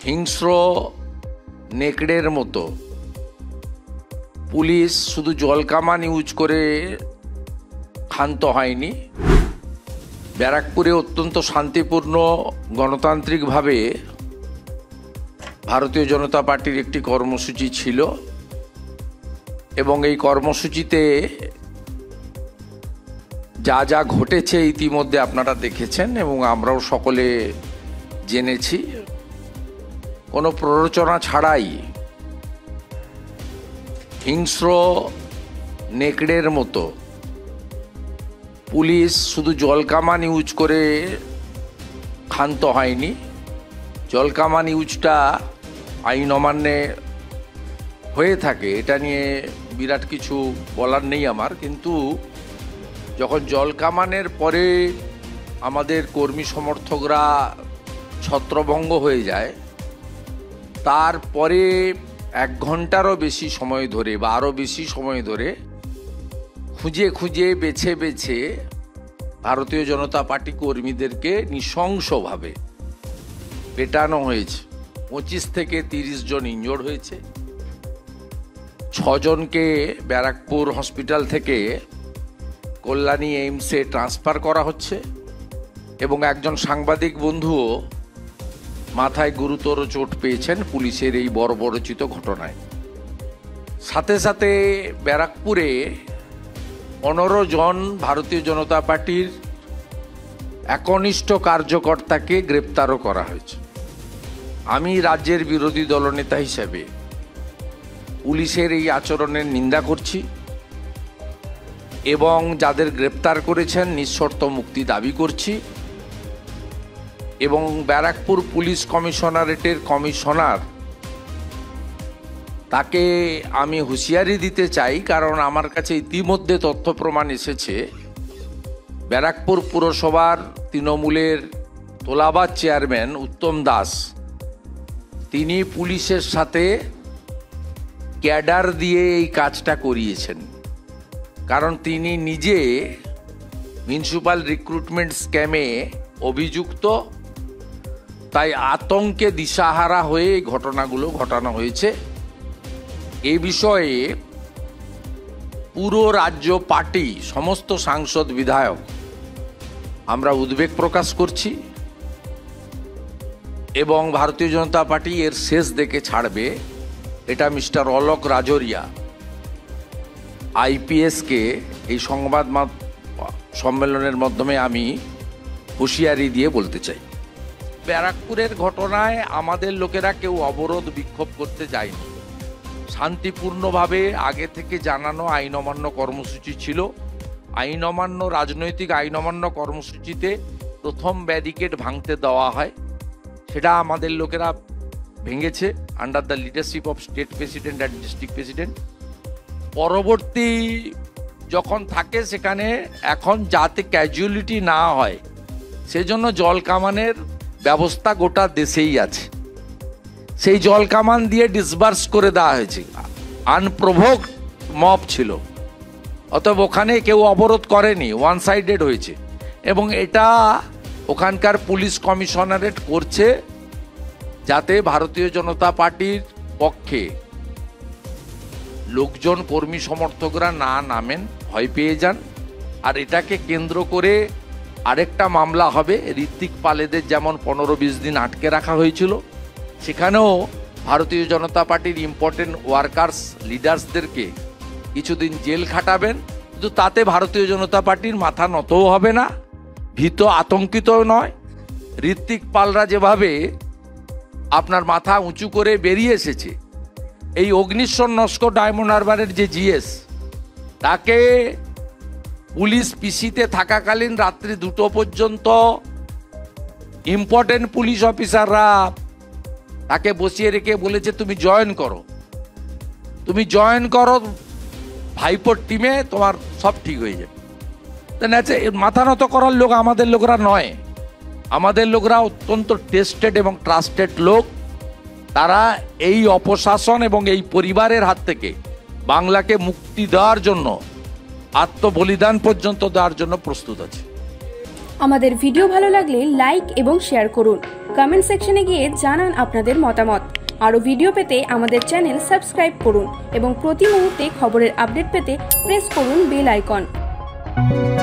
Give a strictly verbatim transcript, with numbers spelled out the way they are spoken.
হিংস্র নেকড়ের মতো পুলিশ শুধু জলকামান ইউজ করে ক্ষান্ত হয়নি। ব্যারাকপুরে অত্যন্ত শান্তিপূর্ণ গণতান্ত্রিকভাবে ভারতীয় জনতা পার্টির একটি কর্মসূচি ছিল এবং এই কর্মসূচিতে যা যা ঘটেছে ইতিমধ্যে আপনারা দেখেছেন এবং আমরাও সকলে জেনেছি। কোনো প্ররোচনা ছাড়াই হিংস্র নেকড়ের মতো পুলিশ শুধু জলকামান ইউজ করে ক্ষান্ত হয়নি। জলকামান ইউজটা আইন অমান্যে হয়ে থাকে, এটা নিয়ে বিরাট কিছু বলার নেই আমার। কিন্তু যখন জলকামানের পরে আমাদের কর্মী সমর্থকরা ছত্রভঙ্গ হয়ে যায়, তারপরে এক ঘন্টারও বেশি সময় ধরে বা আরও বেশি সময় ধরে খুঁজে খুঁজে বেছে বেছে ভারতীয় জনতা পার্টি কর্মীদেরকে নৃশংসভাবে পেটানো হয়েছে। পঁচিশ থেকে তিরিশ জন ইনজোর্ড হয়েছে। ছজনকে ব্যারাকপুর হসপিটাল থেকে কল্যাণী এইমসে ট্রান্সফার করা হচ্ছে এবং একজন সাংবাদিক বন্ধুও মাথায় গুরুতর চোট পেয়েছেন পুলিশের এই বর্বরচিত ঘটনায়। সাথে সাথে ব্যারাকপুরে পনেরো জন ভারতীয় জনতা পার্টির একনিষ্ঠ কার্যকর্তাকে গ্রেপ্তারও করা হয়েছে। আমি রাজ্যের বিরোধী দলনেতা হিসেবে পুলিশের এই আচরণের নিন্দা করছি এবং যাদের গ্রেপ্তার করেছেন নিঃশর্ত মুক্তি দাবি করছি এবং ব্যারাকপুর পুলিশ কমিশনারেটের কমিশনার তাকে আমি হুঁশিয়ারি দিতে চাই, কারণ আমার কাছে ইতিমধ্যে তথ্য প্রমাণ এসেছে ব্যারাকপুর পুরসভার তৃণমূলের তোলাবাজ চেয়ারম্যান উত্তম দাস তিনি পুলিশের সাথে ক্যাডার দিয়ে এই কাজটা করিয়েছেন, কারণ তিনি নিজে মিউনিসিপ্যাল রিক্রুটমেন্ট স্ক্যামে অভিযুক্ত। তাই আতঙ্কে দিশাহারা হয়ে এই ঘটনাগুলো ঘটানো হয়েছে। এই বিষয়ে পুরো রাজ্য পার্টি সমস্ত সাংসদ বিধায়ক আমরা উদ্বেগ প্রকাশ করছি এবং ভারতীয় জনতা পার্টি এর শেষ দেখে ছাড়বে, এটা মিস্টার অলোক রাজোরিয়া আইপিএসকে এই সংবাদ সম্মেলনের মাধ্যমে আমি হুঁশিয়ারি দিয়ে বলতে চাই। ব্যারাকপুরের ঘটনায় আমাদের লোকেরা কেউ অবরোধ বিক্ষোভ করতে যায়নি। শান্তিপূর্ণভাবে আগে থেকে জানানো আইন অমান্য কর্মসূচি ছিল। আইন অমান্য রাজনৈতিক আইন অমান্য কর্মসূচিতে প্রথম ব্যারিকেড ভাঙতে দেওয়া হয়, সেটা আমাদের লোকেরা ভেঙেছে under the leadership of state president and district president. পরবর্তী যখন থাকে সেখানে এখন যাতে ক্যাজুয়ালিটি না হয় সেজন্য জলকামানের ব্যবস্থা গোটা দেশেই আছে। সেই জলকামান দিয়ে ডিসবার্স করে দেওয়া হয়েছে। আনপ্রভোকড মব ছিল, অতএব ওখানে কেউ অবরোধ করেনি, ওয়ান সাইডেড হয়েছে এবং এটা ওখানকার পুলিশ কমিশনারেট করছে যাতে ভারতীয় জনতা পার্টির পক্ষে লোকজন কর্মী সমর্থকরা না নামেন, ভয় পেয়ে যান। আর এটাকে কেন্দ্র করে আরেকটা মামলা হবে। ঋত্বিক পালেদের যেমন পনেরো বিশ দিন আটকে রাখা হয়েছিল, সেখানেও ভারতীয় জনতা পার্টির ইম্পর্টেন্ট ওয়ার্কার্স লিডার্সদেরকে কিছুদিন জেল খাটাবেন। কিন্তু তাতে ভারতীয় জনতা পার্টির মাথা নতও হবে না, ভীত আতঙ্কিত নয়। ঋত্বিক পালরা যেভাবে আপনার মাথা উঁচু করে বেরিয়ে এসেছে, এই অগ্নিশ্বর নস্কর ডায়মন্ড হারবারের যে জিএস, তাকে পুলিশ পিসিতে থাকাকালীন রাত্রি দুটো পর্যন্ত ইম্পর্টেন্ট পুলিশ অফিসাররা তাকে বসিয়ে রেখে বলেছে তুমি জয়েন করো, তুমি জয়েন করো ভাইপোর টিমে, তোমার সব ঠিক হয়ে যাবে। মাথা নত করার লোক আমাদের লোকরা নয়। আমাদের লোকরা অত্যন্ত টেস্টেড এবং ট্রাস্টেড লোক। তারা এই অপশাসন এবং এই পরিবারের হাত থেকে বাংলাকে মুক্তি দেওয়ার জন্য আত্মবলিদান পর্যন্ত দেওয়ার জন্য প্রস্তুত আছে। আমাদের ভিডিও ভালো লাগলে লাইক এবং শেয়ার করুন। কমেন্ট সেকশনে গিয়ে জানান আপনাদের মতামত। আরও ভিডিও পেতে আমাদের চ্যানেল সাবস্ক্রাইব করুন এবং প্রতি মুহূর্তে খবরের আপডেট পেতে প্রেস করুন বেল আইকন।